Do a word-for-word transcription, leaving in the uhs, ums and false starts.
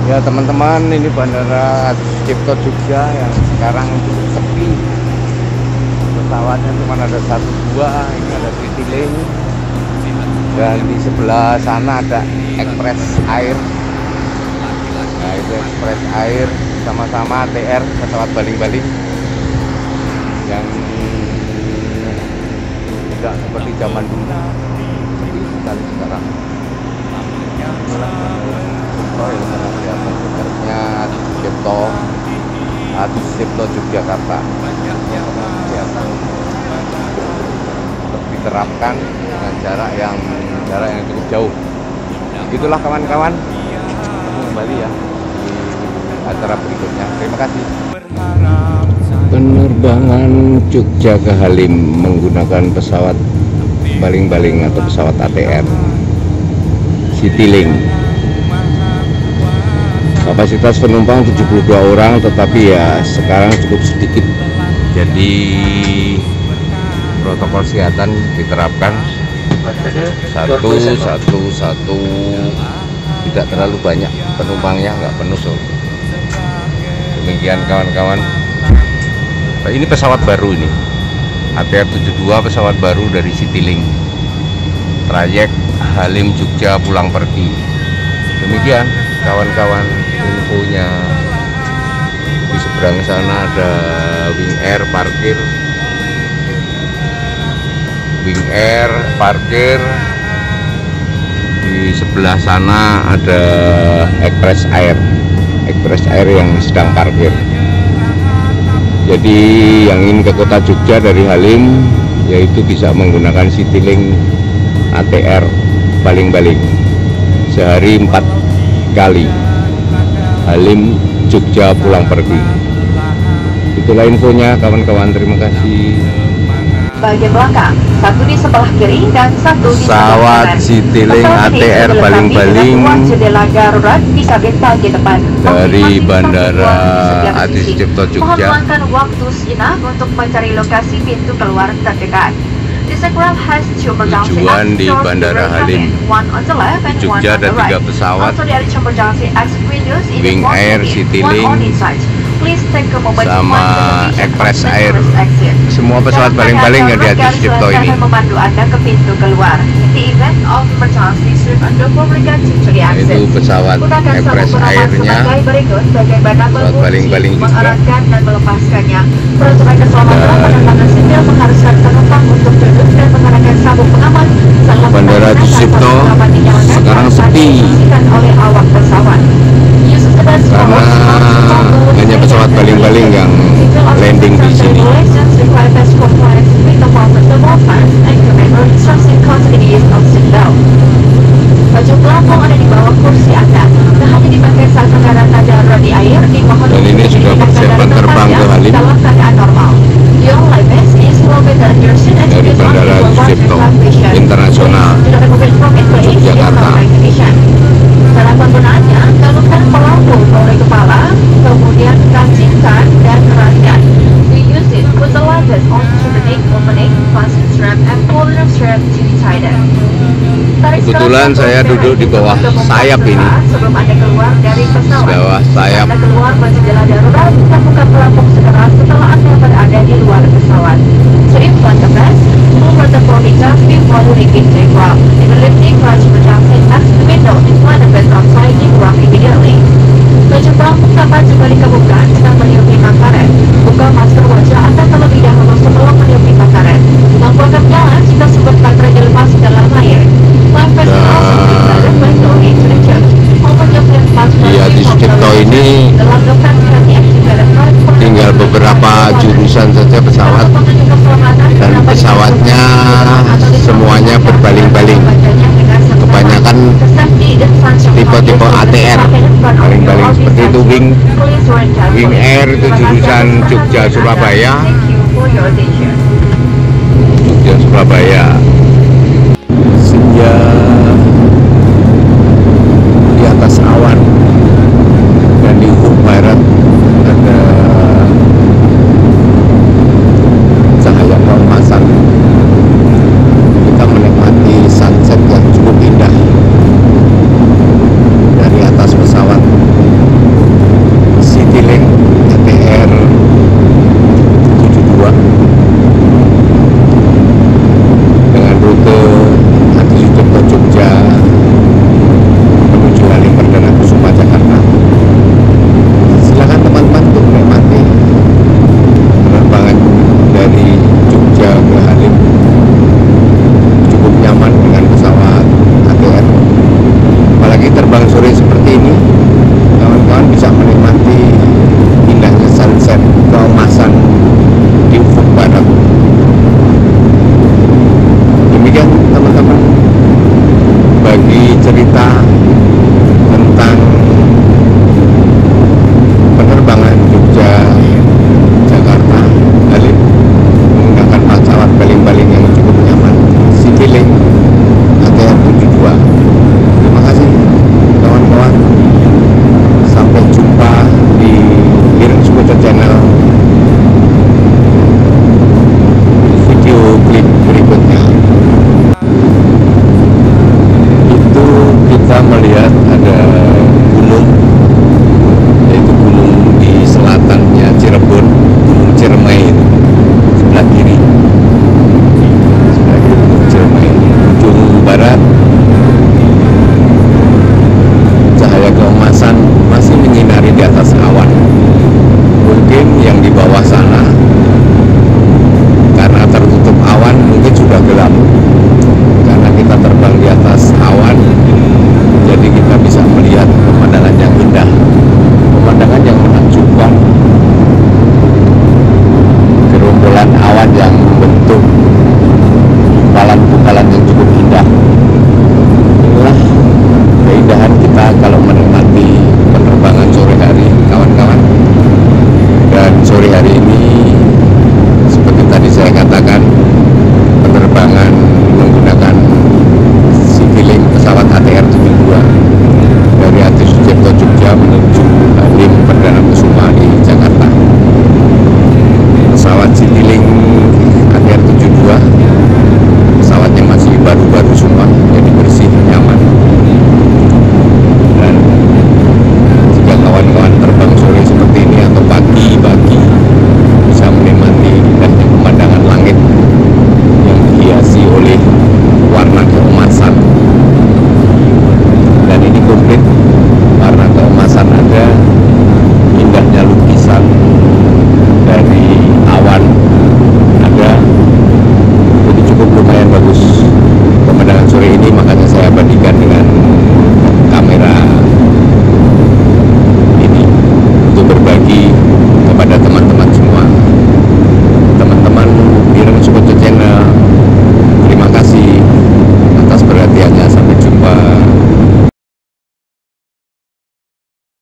Ya teman-teman, ini Bandara Cipto Jogja yang sekarang cukup sepi. Pesawatnya cuma ada satu dua, ini ada Citylink, dan di sebelah sana ada Express Air. Nah itu Express Air sama-sama A T R, pesawat baling-baling yang tidak seperti zaman dulu, sepi sekali sekarang. Oh ini sangat kelihatan sebenarnya Cipto Adi Cipto Yogyakarta kelihatan untuk diterapkan dengan jarak yang jarak yang cukup jauh. Itulah kawan-kawan, ketemu kembali ya di acara berikutnya. Terima kasih. Penerbangan Jogja ke Halim menggunakan pesawat baling-baling atau pesawat A T R Citylink. Kapasitas penumpang tujuh puluh dua orang, tetapi ya sekarang cukup sedikit. Jadi protokol kesehatan diterapkan satu satu satu, tidak terlalu banyak penumpangnya, nggak penuh so. Demikian kawan-kawan. Ini pesawat baru ini, A T R tujuh puluh dua, pesawat baru dari Citylink, trayek Halim Jogja pulang pergi. Demikian kawan-kawan infonya. Di seberang sana ada Wing Air parkir, Wing Air parkir. Di sebelah sana ada Express Air, Express Air yang sedang parkir. Jadi yang ingin ke kota Jogja dari Halim yaitu bisa menggunakan Citylink A T R baling-baling sehari empat kali Halim Jogja pulang pergi. Itulah infonya kawan-kawan, terima kasih. Bagian belakang, satu di sebelah kiri dan satu di sebelah pesawat kanan. Citylink A T R baling-baling jendela darurat bisa bagi depan dari Bandara Adi Cipto Mohon Jogja. luangkan waktu sejenak untuk mencari lokasi pintu keluar terdekat. This aircraft has two emergency Tujuan di exit Bandara doors, Halim. one on the left and Di one Jogja on ada the tiga right. pesawat, Also there are two emergency exit windows in Wing one Air, cabin, Citylink, one on each side. Please take a moment to sama mark the position Express of the Air. tourist exit. Semua pesawat baling-baling yang di Adi Cipto ini. Akan memandu Anda ke pintu keluar. The event of emergency serve Anda memberikan to the Itu access. pesawat Gunakan Express sabuk pengaman Airnya, sebagai berikut bagaimana pesawat mengunci, baling-baling juga. mengeratkan dan melepaskannya. Peraturan keselamatan penerbangan sipil mengharuskan penumpang untuk duduk dan mengenakan sabuk pengaman saat Bandara Adi Cipto sekarang sepi oleh awak pesawat. karena hanya pesawat baling-baling yang landing di sini. Baju pelampung ada di bawah kursi Anda. Nah, hanya dipakai saat pendaratan darurat di air. Dimohon Dan ini sudah persiapan terbang ke Halim dalam keadaan normal. Your life vest is located at your seat and dari is on Bandara equal parts Cipto vibration. Internasional Please do not remove it from its place in Yogyakarta. normal ignition. Dalam penggunaannya, galungkan pelampung oleh kepala, kemudian kancingkan dan keratkan. We use it with the luggage onto the neck opening, fasten strap and pull the strap to be tightened. Tarik Kebetulan serat saya satu duduk di bawah untuk membuat sayap ini. serat sebelum Anda keluar dari pesawat. Bawah sayap. Anda keluar menjendela darurat dan buka pelampung segera setelah Anda berada di luar pesawat. So if you want the best, pull the furniture before you begin to grab. In the lifting clutch emergency exit window in front of it outside you grab immediately. Baju pelampung dapat juga dikebuka dengan meniupi karet. Buka masker wajah Anda terlebih dahulu sebelum meniupi karet. Lampu akan menyala jika sumber baterai dilepas ke dalam air. Di Adi Cipto ini tinggal beberapa jurusan saja pesawat, dan pesawatnya semuanya berbaling-baling. Kebanyakan tipe-tipe A T R baling-baling seperti itu. Wing Wing Air itu jurusan Jogja Surabaya, Jogja Surabaya. Senja di atas awan, dan di ufuk barat ada cahaya keemasan. Kita menikmati sunset yang cukup indah dari atas pesawat. gerbang sore